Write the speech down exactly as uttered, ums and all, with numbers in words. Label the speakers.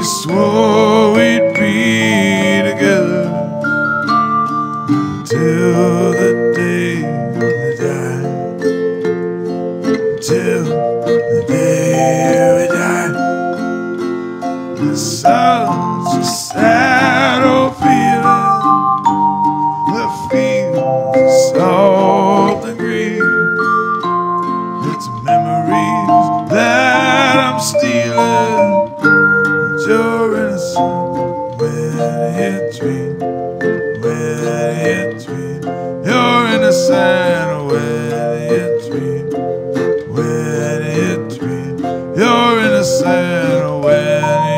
Speaker 1: swore we'd be together till the day we died, till the day we died. It's such a sad old feeling, the feels of salt and green. It's memories that I'm stealing. You're innocent when you dream, when you dream. You're innocent when you dream, when you dream. You're innocent when you